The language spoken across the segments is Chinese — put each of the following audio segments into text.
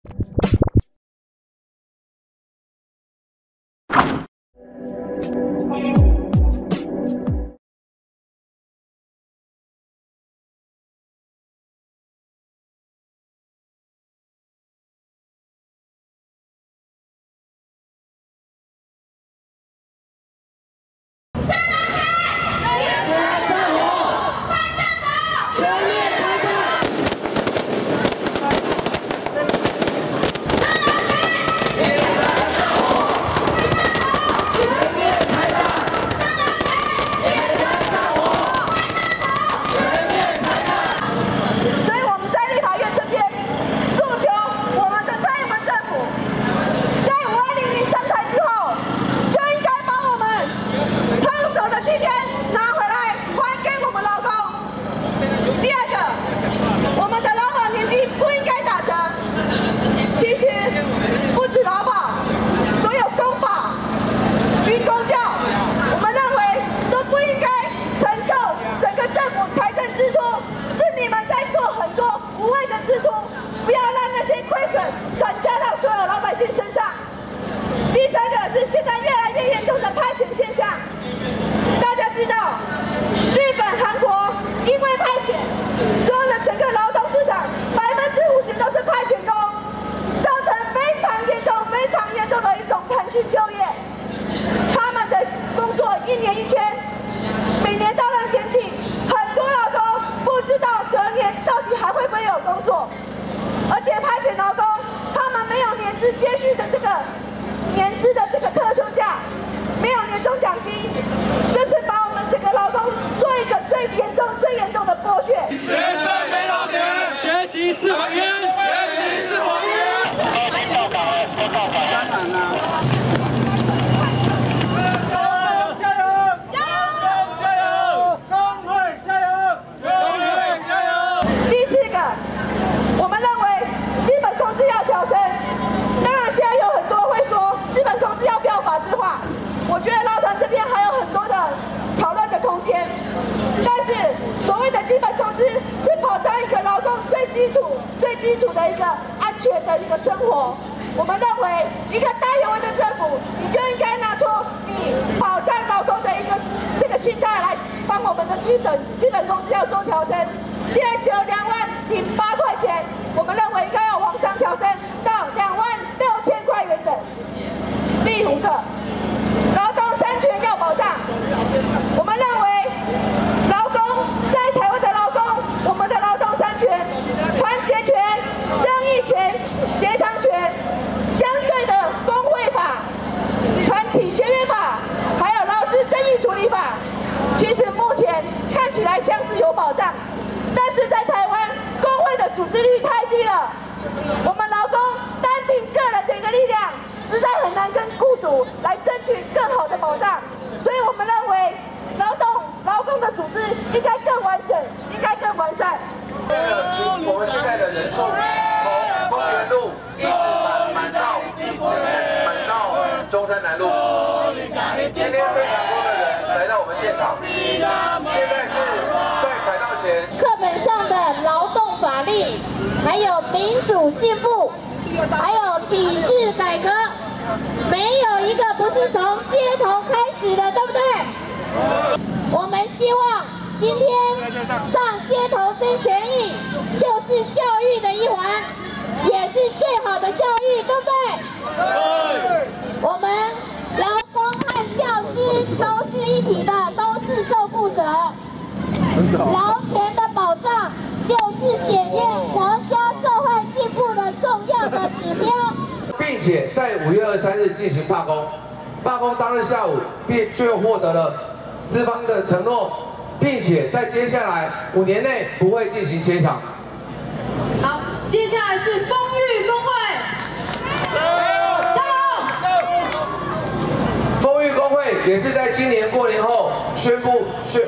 并且在5月23日进行罢工，罢工当日下午就获得了资方的承诺，并且在接下来5年内不会进行切厂。 好，接下来是丰裕工会，加油！ 丰裕工会也是在今年过年后宣布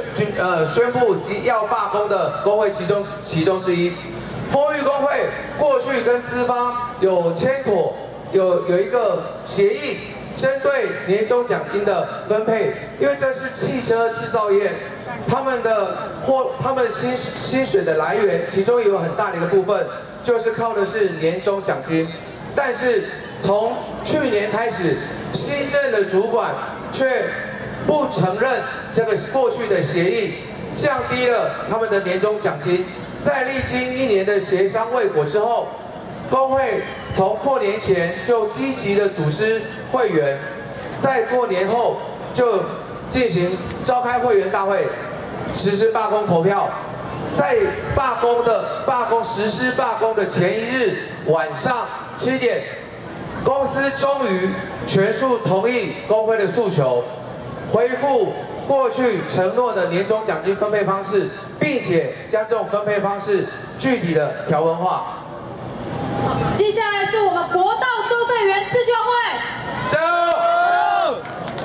要罢工的工会其中之一。丰裕工会过去跟资方有签妥。有一个协议，针对年终奖金的分配，因为这是汽车制造业，他们薪水的来源，其中有很大的一个部分就是靠的是年终奖金，但是从去年开始，新任的主管却不承认这个过去的协议，降低了他们的年终奖金。在历经1年的协商未果之后，工会从过年前就积极的组织会员，在过年后就进行召开会员大会，实施罢工投票。在实施罢工的前一日晚上7点，公司终于全数同意工会的诉求，恢复过去承诺的年终奖金分配方式，并且将这种分配方式具体的条文化。 好，接下来是我们国道收费员自救会。 加油！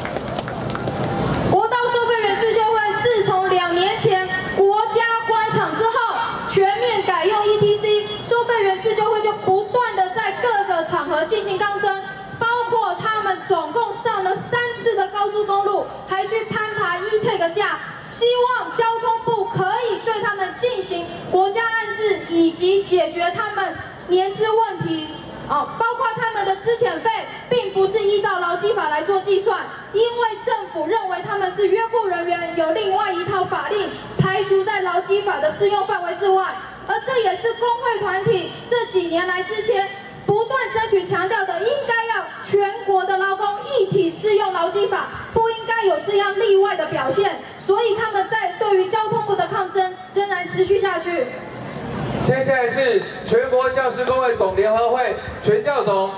国道收费员自救会自从2年前国家关厂之后，全面改用 ETC， 收费员自救会就不断的在各个场合进行抗争，包括他们总共上了3次的高速公路，还去攀爬 E-TAG 架，希望交通部可以对他们进行国家安置，以及解决他们年资问题。包括他们的资遣费，并不是依照劳基法来做计算，因为政府认为他们是约雇人员，有另外一套法令排除在劳基法的适用范围之外。而这也是工会团体这几年来之前不断争取强调的，应该要全国的劳工一体适用劳基法，不应该有这样例外的表现。所以他们在对于交通部的抗争仍然持续下去。 接下来是全国教师工会总联合会全教总，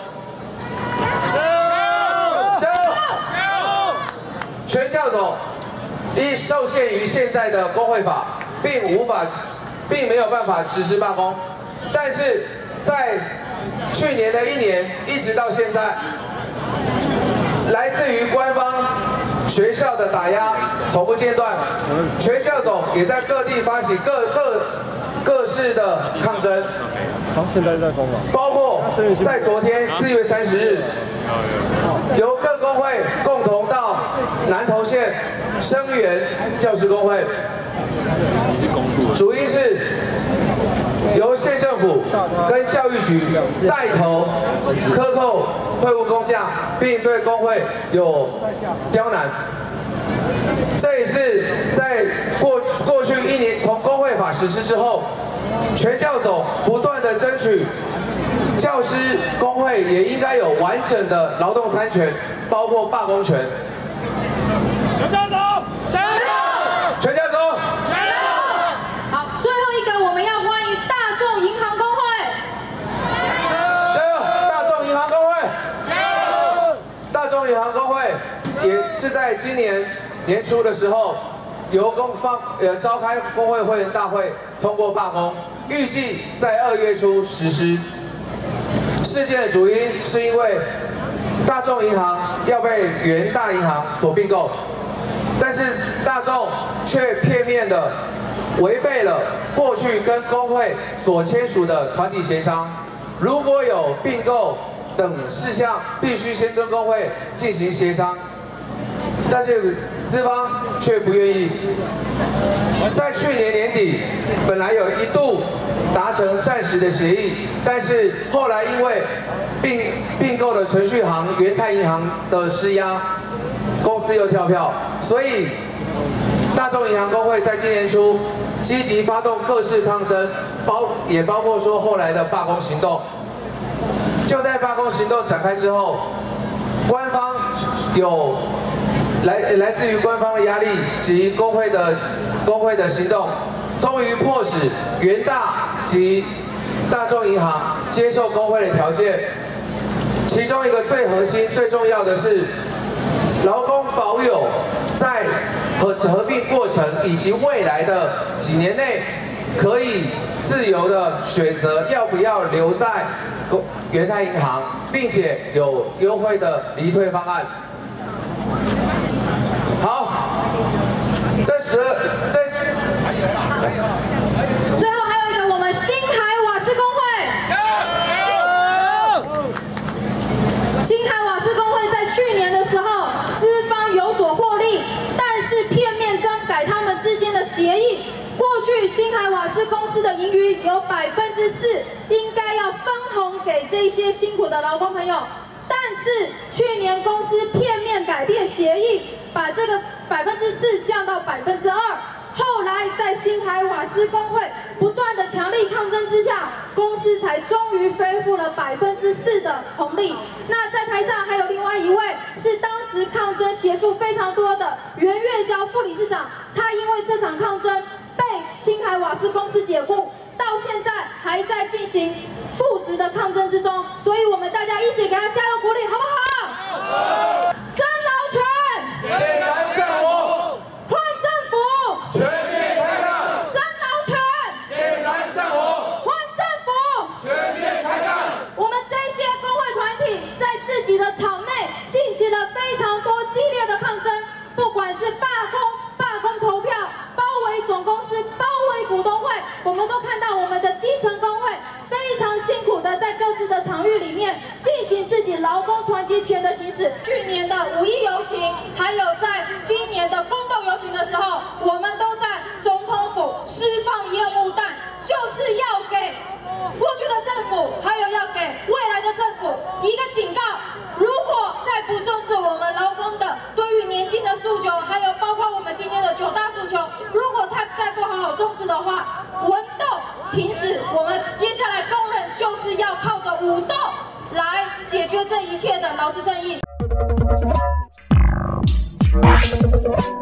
加油！全教总因受限于现在的工会法，并没有办法实施罢工，但是在去年的1年一直到现在，来自于官方学校的打压从不间断，全教总也在各地发起各式的抗争， 现在在封了， 包括在昨天4月30日，由各工会共同到南投县声援教师工会，主因是由县政府跟教育局带头克扣会务工价，并对工会有刁难。这也是在过去1年从工会法实施之后，全教总不断的争取教师工会也应该有完整的劳动3权，包括罢工权。 全教总，加油！ 全教总， 加油！ 好，最后一个我们要欢迎大众银行工会。 加油！大众银行工会，加油！大众银行工会也是在今年年初的时候，由召开工会会员大会通过罢工，预计在2月初实施。事件的主因是因为大众银行要被元大银行所并购，但是大众却片面的违背了过去跟工会所签署的团体协商，如果有并购等事项，必须先跟工会进行协商。但是资方却不愿意。在去年年底，本来有一度达成暂时的协议，但是后来因为并购的存续行元泰银行的施压，公司又跳票，所以大众银行工会在今年初积极发动各式抗争，也包括说后来的罢工行动。就在罢工行动展开之后，官方有来自于官方的压力及工会的行动，终于迫使元大及大众银行接受工会的条件。其中一个最核心、最重要的是，劳工保有在合并过程以及未来的几年内，可以自由的选择要不要留在元泰银行，并且有优惠的离退方案。好， 最后还有一个我们新海瓦斯工会。新海瓦斯工会在去年的时候，资方有所获利，但是片面更改他们之间的协议。过去新海瓦斯公司的盈余有 4%应该要分红给这些辛苦的劳工朋友。但是去年公司片面改变协议，把这个4%降到2%。后来在新台瓦斯工会不断的强力抗争之下，公司才终于恢复了4%的红利。那在台上还有另外一位是当时抗争协助非常多的袁月娇副理事长，他因为这场抗争被新台瓦斯公司解雇，到现在还在进行复职的抗争之中，所以我们大家一起给他加油鼓励，好不好？争劳权， 点燃政府， 换政府， 全面开战， 争劳权， 点燃政府， 换政府， 全面开战。 我们这些工会团体在自己的场内进行了非常多激烈的抗争，不管是罢工投票、包围总公司、包围股东会，我们都看到我们的基层工会非常辛苦的在各自的场域里面进行自己劳工团结权的行使。去年的5·1游行，还有在今年的公动游行的时候，我们都在总统府释放烟雾弹，就是要给过去的政府，还有要给未来的政府一个警告：如果再不重视我们劳工的对于年金的诉求，还有包括我们今天的9大诉求，如果再不好好重视的话，文斗停止，我们接下来工人就是要靠着武斗来解决这一切的劳资争议。